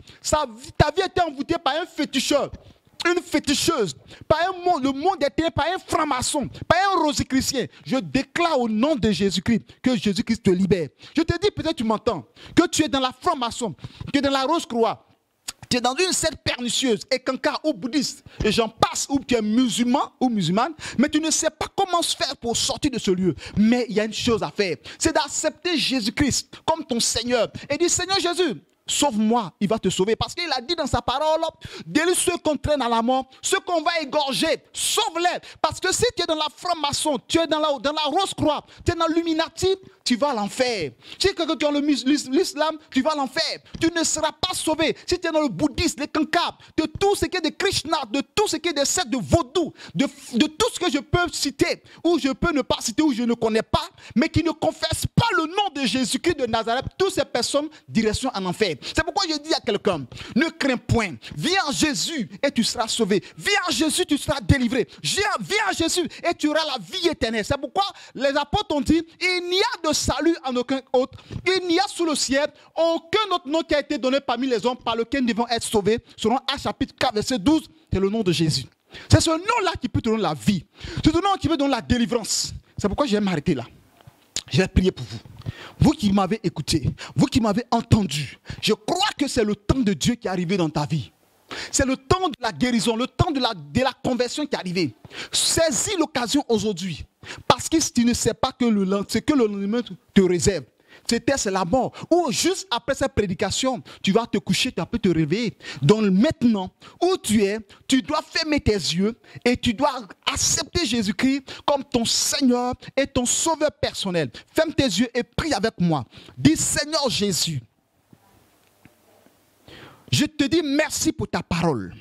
ta vie a été envoûtée par un féticheur, une féticheuse, par le monde des ténèbres, par un franc-maçon, par un rosicrucien, je déclare au nom de Jésus-Christ que Jésus-Christ te libère. Je te dis, peut-être tu m'entends, que tu es dans la franc-maçon, tu es dans la rose-croix, tu es dans une secte pernicieuse, écancard ou bouddhiste, et j'en passe, ou tu es musulman ou musulmane, mais tu ne sais pas comment se faire pour sortir de ce lieu. Mais il y a une chose à faire, c'est d'accepter Jésus-Christ comme ton Seigneur, et dire, Seigneur Jésus, sauve-moi, il va te sauver. Parce qu'il a dit dans sa parole, délivre ceux qu'on traîne à la mort, ceux qu'on va égorger, sauve-les. Parce que si tu es dans la franc-maçon, tu es dans la rose-croix, tu es dans l'illuminati, tu vas à l'enfer. Si tu es dans l'islam, tu vas à l'enfer. Tu ne seras pas sauvé. Si tu es dans le bouddhisme, les kankars, de tout ce qui est de Krishna, de tout ce qui est de secte de vaudou, de tout ce que je peux citer, ou je peux ne pas citer, ou je ne connais pas, mais qui ne confessent pas le nom de Jésus-Christ de Nazareth, toutes ces personnes direction en enfer. C'est pourquoi je dis à quelqu'un, ne crains point, viens à Jésus et tu seras sauvé. Viens à Jésus, tu seras délivré. Viens à Jésus et tu auras la vie éternelle. C'est pourquoi les apôtres ont dit, il n'y a de salut en aucun autre. Il n'y a sous le ciel aucun autre nom qui a été donné parmi les hommes par lequel nous devons être sauvés. Selon Actes chapitre 4, verset 12, c'est le nom de Jésus. C'est ce nom-là qui peut te donner la vie. C'est ce nom qui peut te donner la délivrance. C'est pourquoi je vais m'arrêter là. Je vais prier pour vous. Vous qui m'avez écouté, vous qui m'avez entendu, je crois que c'est le temps de Dieu qui est arrivé dans ta vie. C'est le temps de la guérison, le temps de la conversion qui est arrivé. Saisis l'occasion aujourd'hui. Parce que si tu ne sais pas ce que le lendemain te réserve, c'est la mort. Ou juste après cette prédication, tu vas te coucher, tu peux te réveiller. Donc maintenant, où tu es, tu dois fermer tes yeux et tu dois accepter Jésus-Christ comme ton Seigneur et ton Sauveur personnel. Ferme tes yeux et prie avec moi. Dis, Seigneur Jésus, je te dis merci pour ta parole.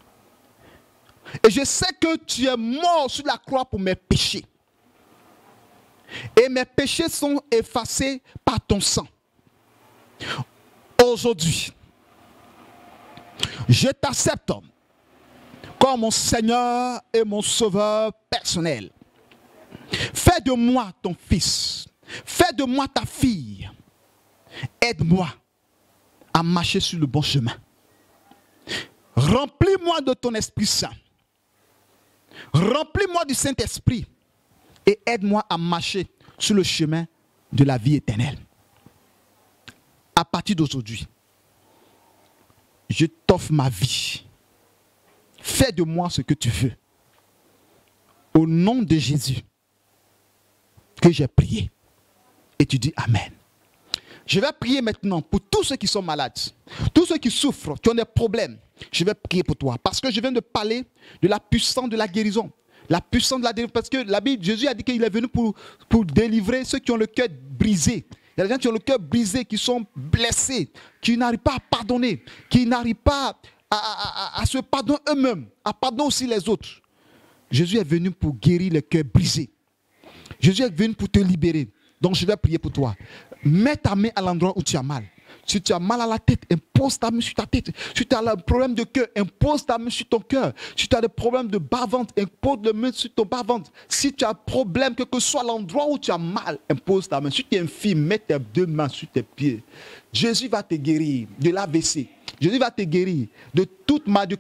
Et je sais que tu es mort sur la croix pour mes péchés. Et mes péchés sont effacés par ton sang. Aujourd'hui, je t'accepte comme mon Seigneur et mon Sauveur personnel. Fais de moi ton fils. Fais de moi ta fille. Aide-moi à marcher sur le bon chemin. Remplis-moi de ton Esprit Saint. Remplis-moi du Saint-Esprit et aide-moi à marcher sur le chemin de la vie éternelle. À partir d'aujourd'hui, je t'offre ma vie. Fais de moi ce que tu veux. Au nom de Jésus que j'ai prié. Et tu dis Amen. Je vais prier maintenant pour tous ceux qui sont malades, tous ceux qui souffrent, qui ont des problèmes. Je vais prier pour toi parce que je viens de parler de la puissance de la guérison. La puissance de la délivrance. Parce que la Bible, Jésus a dit qu'il est venu pour délivrer ceux qui ont le cœur brisé. Il y a des gens qui ont le cœur brisé, qui sont blessés, qui n'arrivent pas à pardonner, qui n'arrivent pas à se pardonner eux-mêmes, à pardonner aussi les autres. Jésus est venu pour guérir le cœur brisé. Jésus est venu pour te libérer. Donc je vais prier pour toi. Mets ta main à l'endroit où tu as mal. Si tu as mal à la tête, impose ta main sur ta tête. Si tu as un problème de cœur, impose ta main sur ton cœur. Si tu as des problèmes de bas-ventre, impose la main sur ton bas-ventre. Si tu as un problème, quel que soit l'endroit où tu as mal, impose ta main. Si tu es infirme, mets tes deux mains sur tes pieds. Jésus va te guérir de l'AVC. Jésus va te guérir de toute maladie,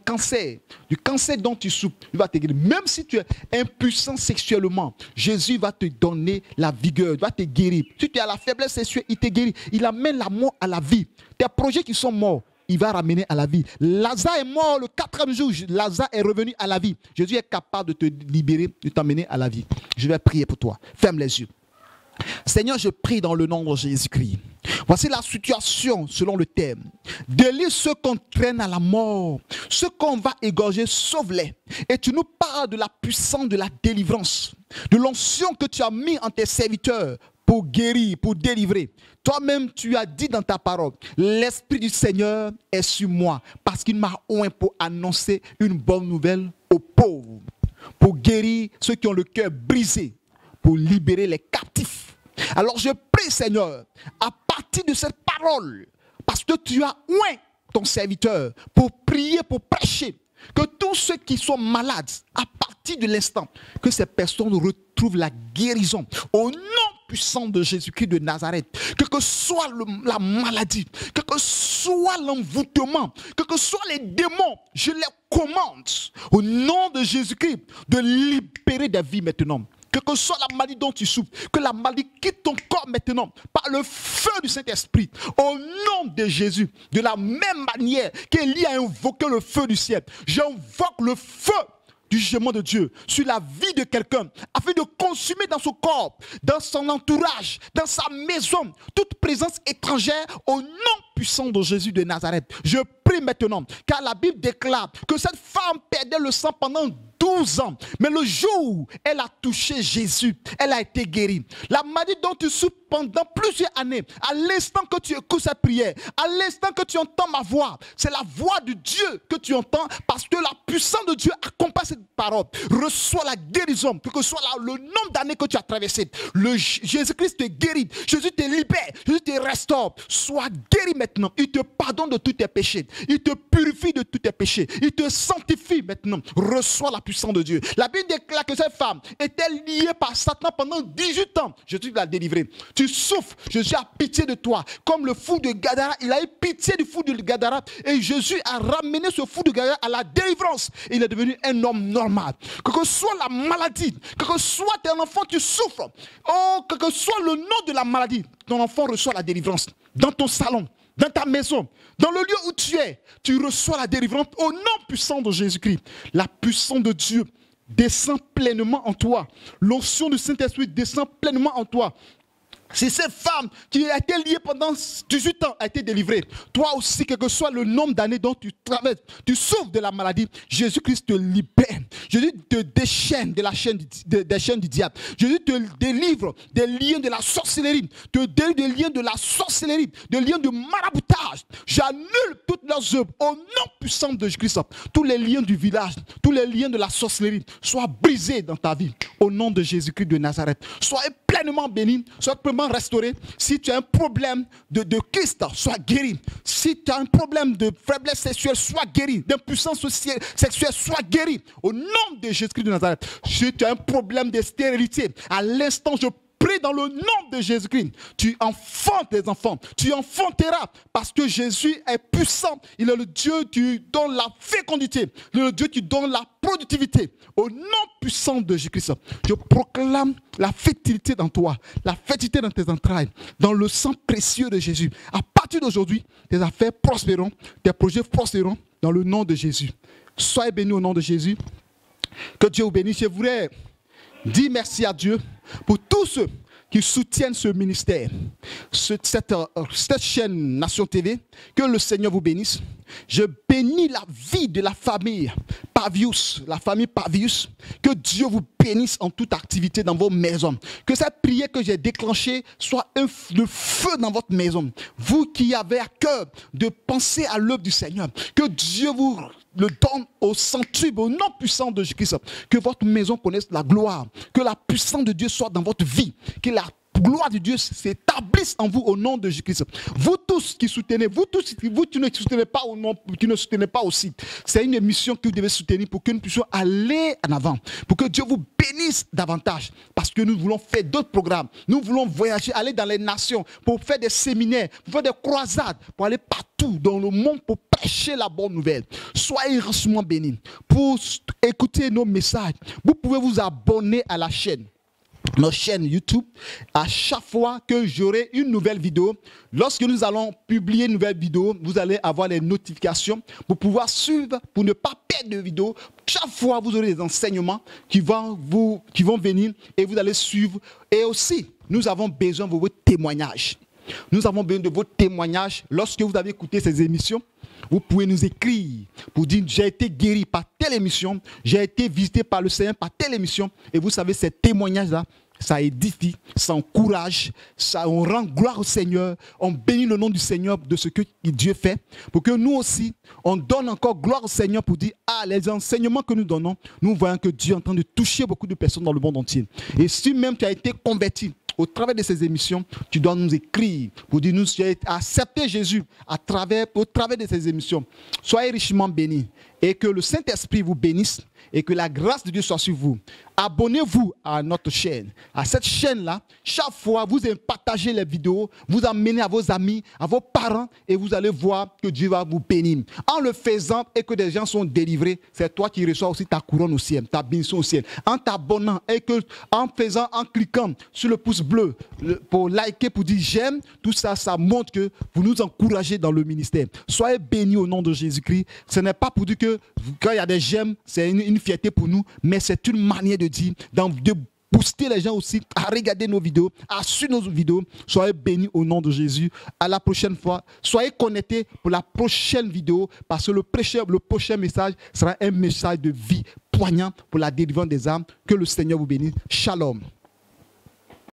du cancer dont tu souffres. Il va te guérir. Même si tu es impuissant sexuellement, Jésus va te donner la vigueur, il va te guérir. Si tu as la faiblesse sexuelle, il te guérit. Il amène la mort à la vie. Tes projets qui sont morts, il va ramener à la vie. Lazare est mort le 4e jour. Lazare est revenu à la vie. Jésus est capable de te libérer, de t'amener à la vie. Je vais prier pour toi. Ferme les yeux. Seigneur, je prie dans le nom de Jésus-Christ. Voici la situation selon le thème. Délivre ceux qu'on traîne à la mort, ceux qu'on va égorger, sauve-les. Et tu nous parles de la puissance de la délivrance, de l'onction que tu as mis en tes serviteurs pour guérir, pour délivrer. Toi-même, tu as dit dans ta parole, l'Esprit du Seigneur est sur moi, parce qu'il m'a oint pour annoncer une bonne nouvelle aux pauvres, pour guérir ceux qui ont le cœur brisé, pour libérer les captifs. Alors je prie, Seigneur, à partir de cette parole, parce que tu as oint ton serviteur pour prier, pour prêcher, que tous ceux qui sont malades, à partir de l'instant, que ces personnes retrouvent la guérison au nom puissant de Jésus-Christ de Nazareth. Quelle que soit la maladie, quel que soit l'envoûtement, quels que soient les démons, je les commande au nom de Jésus-Christ de libérer des vies maintenant. Quelle que soit la maladie dont tu souffres, que la maladie quitte ton corps maintenant par le feu du Saint-Esprit. Au nom de Jésus, de la même manière qu'Élie a invoqué le feu du ciel, j'invoque le feu du jugement de Dieu sur la vie de quelqu'un afin de consumer dans son corps, dans son entourage, dans sa maison, toute présence étrangère au nom puissant de Jésus de Nazareth. Je prie maintenant, car la Bible déclare que cette femme perdait le sang pendant 12 ans. Mais le jour où elle a touché Jésus, elle a été guérie. La maladie dont tu souffres pendant plusieurs années, à l'instant que tu écoutes cette prière, à l'instant que tu entends ma voix, c'est la voix de Dieu que tu entends parce que la puissance de Dieu accompagne cette parole. Reçois la guérison, quel que soit le nombre d'années que tu as traversé. Jésus-Christ te guérit, Jésus te libère, Jésus te restaure. Sois guéri maintenant. Il te pardonne de tous tes péchés. Il te purifie de tous tes péchés. Il te sanctifie maintenant. Reçois la puissance de Dieu. La Bible déclare que cette femme était liée par Satan pendant 18 ans. Jésus l'a délivrée. Tu souffres, Jésus a pitié de toi. Comme le fou de Gadara, il a eu pitié du fou de Gadara et Jésus a ramené ce fou de Gadara à la délivrance. Il est devenu un homme normal. Quelle que soit la maladie, quel que soit ton enfant, tu souffres. Oh, quel que soit le nom de la maladie, ton enfant reçoit la délivrance. Dans ton salon, dans ta maison, dans le lieu où tu es, tu reçois la délivrance au nom puissant de Jésus-Christ. La puissance de Dieu descend pleinement en toi. L'onction du Saint-Esprit descend pleinement en toi. C'est cette femme qui a été liée pendant 18 ans a été délivrée. Toi aussi, quel que soit le nombre d'années dont tu traverses, tu souffres de la maladie, Jésus-Christ te libère. Jésus te déchaîne de la chaîne des chaînes du diable. Jésus te délivre des liens de la sorcellerie, te délivre des liens de la sorcellerie, des liens de maraboutage. J'annule toutes leurs œuvres au nom puissant de Jésus-Christ. Tous les liens du village, tous les liens de la sorcellerie soient brisés dans ta vie au nom de Jésus-Christ de Nazareth. Soyez pleinement bénis, soyez pleinement restauré. Si tu as un problème de kyste, sois guéri. Si tu as un problème de faiblesse sexuelle, sois guéri. D'impuissance sexuelle, sois guéri. Au nom de Jésus-Christ de Nazareth. Si tu as un problème de stérilité, à l'instant, je prie dans le nom de Jésus-Christ. Tu enfantes des enfants. Tu enfanteras parce que Jésus est puissant. Il est le Dieu qui donne la fécondité. Il est le Dieu qui donne la productivité. Au nom puissant de Jésus-Christ, je proclame la fertilité dans toi, la fertilité dans tes entrailles, dans le sang précieux de Jésus. À partir d'aujourd'hui, tes affaires prospéreront, tes projets prospéreront dans le nom de Jésus. Soyez bénis au nom de Jésus. Que Dieu vous bénisse. Je voudrais dire merci à Dieu pour tous ceux qui soutiennent ce ministère, cette chaîne Nation TV. Que le Seigneur vous bénisse. Je bénis la vie de la famille Pavius, la famille Pavius. Que Dieu vous bénisse en toute activité dans vos maisons. Que cette prière que j'ai déclenchée soit le feu dans votre maison. Vous qui avez à cœur de penser à l'œuvre du Seigneur, que Dieu vous le donne au centuple, au nom puissant de Jésus-Christ. Que votre maison connaisse la gloire. Que la puissance de Dieu soit dans votre vie. Que la gloire de Dieu s'établisse en vous au nom de Jésus-Christ. Vous tous qui soutenez, vous tous vous qui ne soutenez pas au nom, qui ne soutenez pas aussi, c'est une émission que vous devez soutenir pour que nous puissions aller en avant, pour que Dieu vous bénisse davantage, parce que nous voulons faire d'autres programmes, nous voulons voyager, aller dans les nations, pour faire des séminaires, pour faire des croisades, pour aller partout dans le monde pour prêcher la bonne nouvelle. Soyez richement bénis. Pour écouter nos messages, vous pouvez vous abonner à la chaîne. Notre chaîne YouTube, à chaque fois que j'aurai une nouvelle vidéo, lorsque nous allons publier une nouvelle vidéo, vous allez avoir les notifications pour pouvoir suivre, pour ne pas perdre de vidéo. Chaque fois, vous aurez des enseignements qui vont venir et vous allez suivre. Et aussi, nous avons besoin de vos témoignages. Nous avons besoin de vos témoignages. Lorsque vous avez écouté ces émissions, vous pouvez nous écrire pour dire j'ai été guéri par telle émission, j'ai été visité par le Seigneur par telle émission. Et vous savez, ces témoignages-là, ça édifie, ça encourage, on rend gloire au Seigneur, on bénit le nom du Seigneur de ce que Dieu fait, pour que nous aussi, on donne encore gloire au Seigneur pour dire, les enseignements que nous donnons, nous voyons que Dieu est en train de toucher beaucoup de personnes dans le monde entier. Et si même tu as été converti, au travers de ces émissions, tu dois nous écrire pour dire nous accepter Jésus au travers de ces émissions. Soyez richement bénis et que le Saint-Esprit vous bénisse et que la grâce de Dieu soit sur vous. Abonnez-vous à notre chaîne. À cette chaîne-là, chaque fois, vous partagez les vidéos, vous emmenez à vos amis, à vos parents et vous allez voir que Dieu va vous bénir. En le faisant et que des gens sont délivrés, c'est toi qui reçois aussi ta couronne au ciel, ta bénédiction au ciel. En t'abonnant et en cliquant sur le pouce bleu pour liker, pour dire j'aime, tout ça, ça montre que vous nous encouragez dans le ministère. Soyez bénis au nom de Jésus-Christ. Ce n'est pas pour dire que quand il y a des j'aime, c'est une fierté pour nous, mais c'est une manière de dire, de booster les gens aussi à regarder nos vidéos, à suivre nos vidéos. Soyez bénis au nom de Jésus. À la prochaine fois. Soyez connectés pour la prochaine vidéo parce que le prochain message sera un message de vie poignant pour la délivrance des âmes. Que le Seigneur vous bénisse. Shalom.